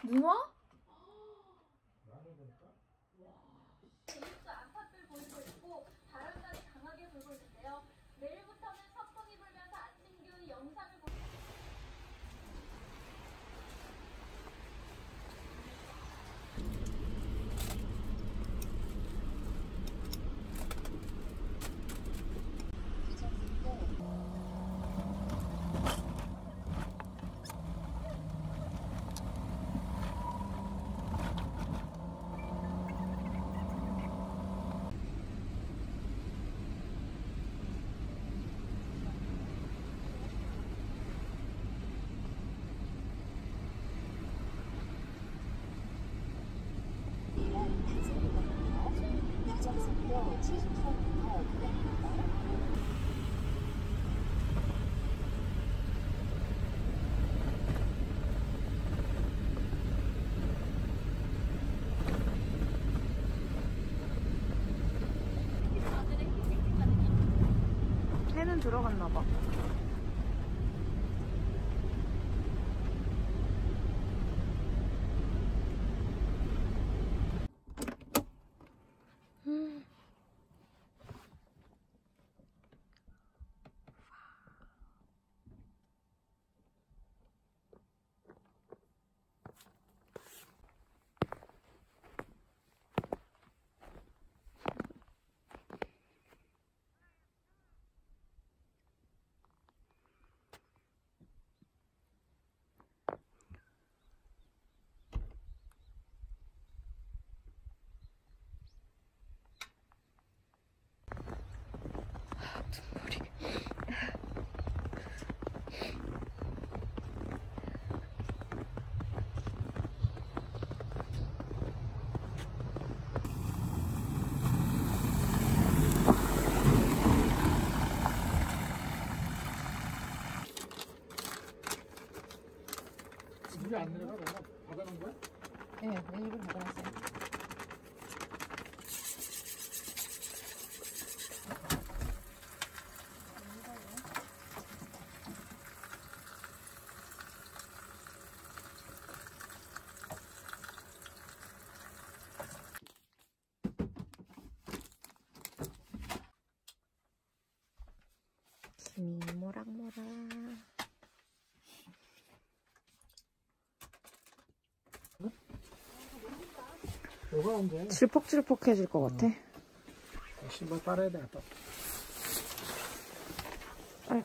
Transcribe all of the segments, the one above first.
눈 와? 재밌는 안팎을 보이고 있고 바람까지 강하게 불고 있는데요. 내일부터는 서풍이 불면서 아침 기온이 영상을 해는 들어갔나봐. 물이 안 내려가? 내가 받아놓은 거야? 네, 매입을 받아놨어요. 김이 모락모락. 요거 이제 질퍽질퍽해질 것 같아. 신발 빨아야 되겠다. 아이고.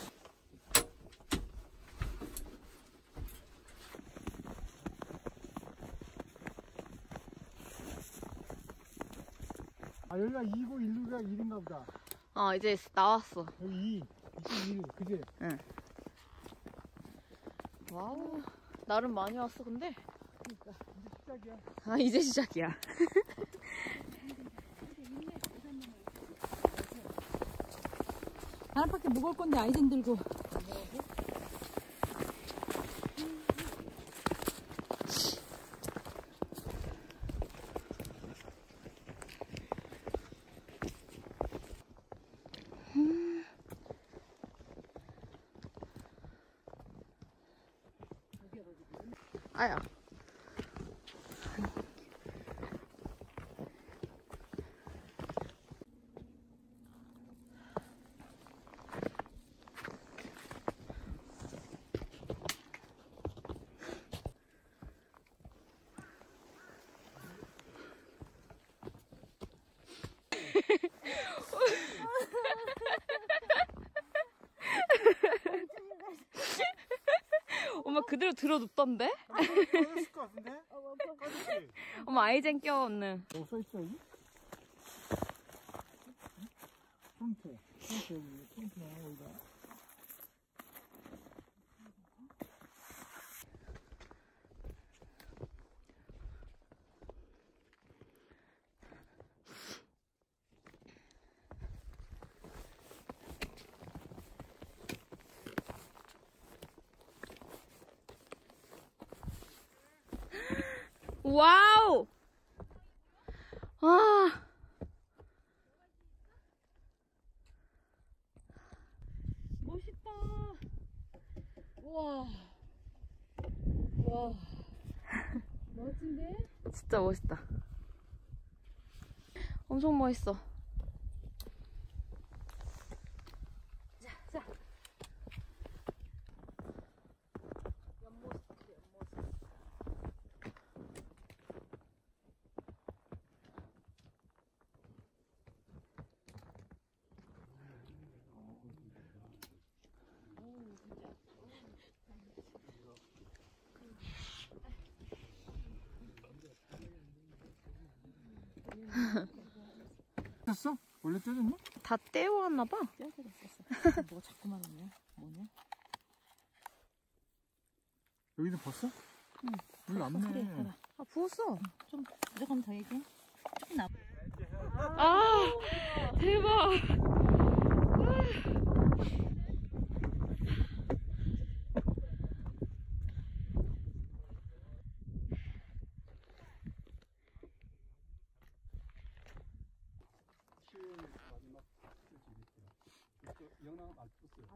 아 여기가 2고 1루가 1인가 보다. 이제 나왔어. 여기 21, 그지? 응. 와우. 나름 많이 왔어, 근데. 그러니까 이제 시작이야. 아, 이제 시작이야. 하나밖에 못 올 건데 아이젠 들고. 아야. 엄마 그대로 들어눕던데? 꺼졌을 것 같은데? 꺼졌지? 엄마 아이젠 껴 언니. 뭐 써있어 여기? 프론트 여기 프론트 나와 여기다. 와우! 아. 멋있다. 와. 와. 멋진데? 진짜 멋있다. 엄청 멋있어. 자. 뗐어? 원래 떼졌나? 다 떼어왔나봐. 뭐가 자꾸만 왔냐? 뭐냐? 여기도 봤어? 응. 여기 없네. 아, 부었어. 좀 조금 더 얘기해. 조금 나. 아, 대박. 영남 알프스.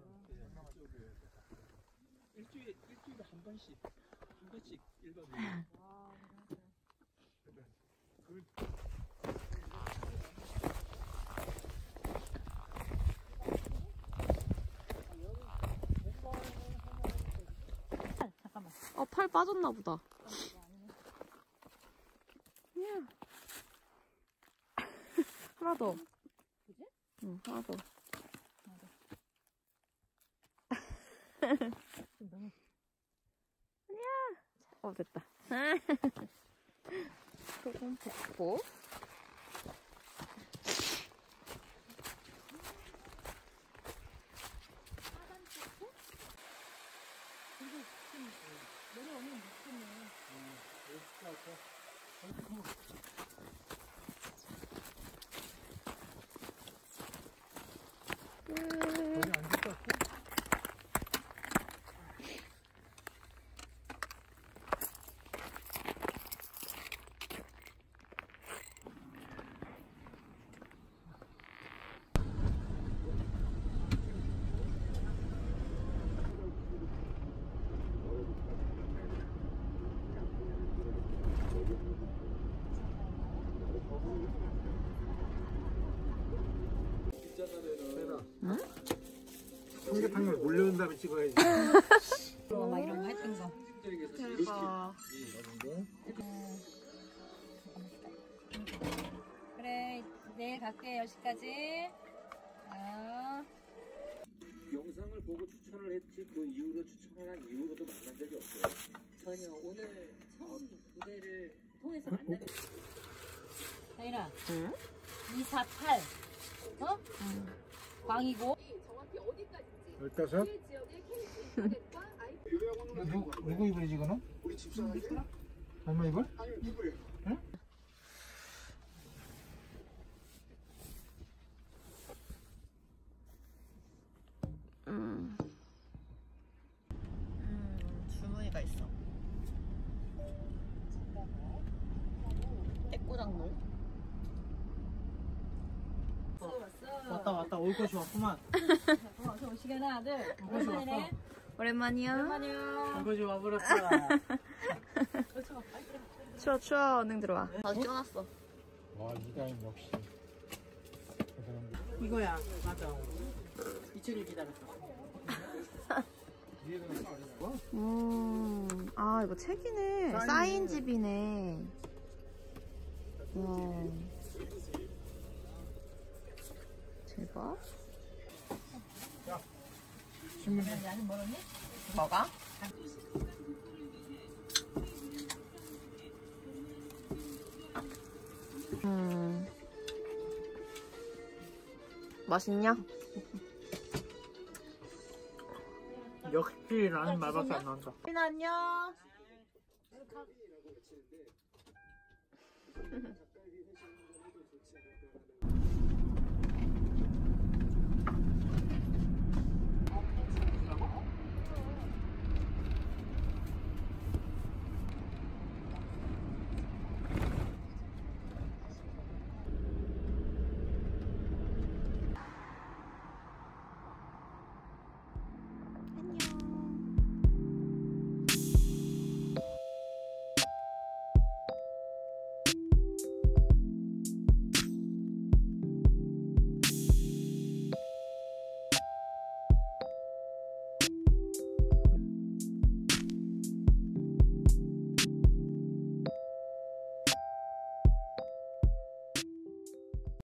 일주일에 한 번씩 1박 2일. 잠깐만. 팔 빠졌나 보다. 이야. 하나 더. 그지? 응, 하나 더. 너무 됐다. 조금 붓고. 내려오면 좋겠네. 거기 앉을 것 같아? 응? 삼계탕을 몰려온 다음에 찍어야지. 막 이런 거 했던 거. 대박. 그래, 내일 갈게 10시까지. 영상을 보고 추천을 했지 그 이후로 추천한 이후로도 만난 적이 없어요. 전혀 오늘 처음 무대를 통해서 만나는. 다인아, 응? 248. 어? 광이고. 15? 누구 입을 이거는? 우리 집사람 입을? 얼마 입을? 아니 입을. 응? 주머니가 있어. 대꼬장롱. 왔다 올 것이 왔구만. 어서 오시게나 아들. 올 것이 오랜만이네. 왔어. 오랜만이야. 오랜만이야. 올 것이 와버렸어. 추워. 얼른 들어와. 나도 쪄놨어. 와 이다인 역시 대단한 거. 이거야 맞아. 이틀을 기다렸어. 이거 책이네. 사인집이네. 와. 대박. 신문이 아니 뭐라니? 뭐가? 맛있냐? 역시 라는 말밖에 안 나온다. 안녕.